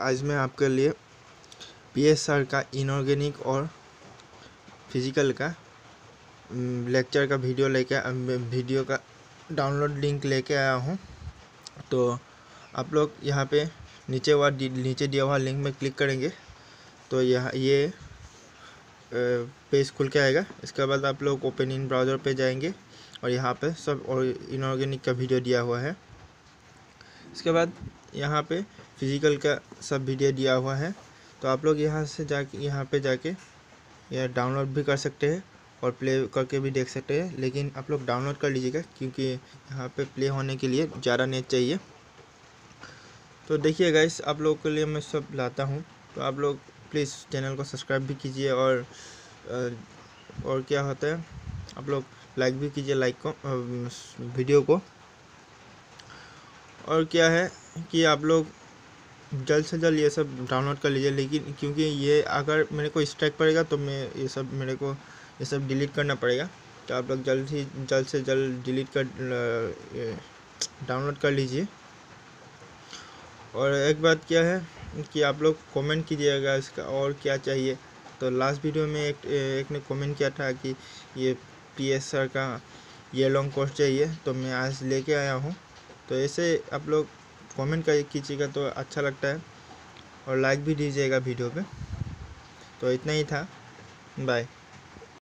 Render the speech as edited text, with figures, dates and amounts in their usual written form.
आज मैं आपके लिए PSR का इनऑर्गेनिक और फिजिकल का लेक्चर का वीडियो का डाउनलोड लिंक लेके आया हूँ। तो आप लोग यहाँ पे नीचे दिया हुआ लिंक में क्लिक करेंगे तो ये पेज खुल के आएगा। इसके बाद आप लोग ओपन इन ब्राउज़र पे जाएंगे और यहाँ पे सब और इनऑर्गेनिक का वीडियो दिया हुआ है। इसके बाद यहाँ पे फिजिकल का सब वीडियो दिया हुआ है। तो आप लोग यहाँ पे जाके यह डाउनलोड भी कर सकते हैं और प्ले करके भी देख सकते हैं, लेकिन आप लोग डाउनलोड कर लीजिएगा क्योंकि यहाँ पे प्ले होने के लिए ज़्यादा नेट चाहिए। तो देखिए गाइस, आप लोगों के लिए मैं सब लाता हूँ, तो आप लोग प्लीज़ चैनल को सब्सक्राइब भी कीजिए और क्या होता है आप लोग लाइक भी कीजिए वीडियो को। और क्या है कि आप लोग जल्द से जल्द ये सब डाउनलोड कर लीजिए, लेकिन क्योंकि ये अगर मेरे को स्ट्राइक पड़ेगा तो मेरे को ये सब डिलीट करना पड़ेगा। तो आप लोग जल्द से जल्द डिलीट कर डाउनलोड कर लीजिए। और एक बात क्या है कि आप लोग कमेंट कीजिएगा इसका और क्या चाहिए। तो लास्ट वीडियो में एक ने कमेंट किया था कि ये PSR का ये लॉन्ग कोर्स चाहिए, तो मैं आज लेके आया हूँ। तो ऐसे आप लोग कमेंट कीजिएगा तो अच्छा लगता है और लाइक भी दीजिएगा वीडियो पे। तो इतना ही था, बाय।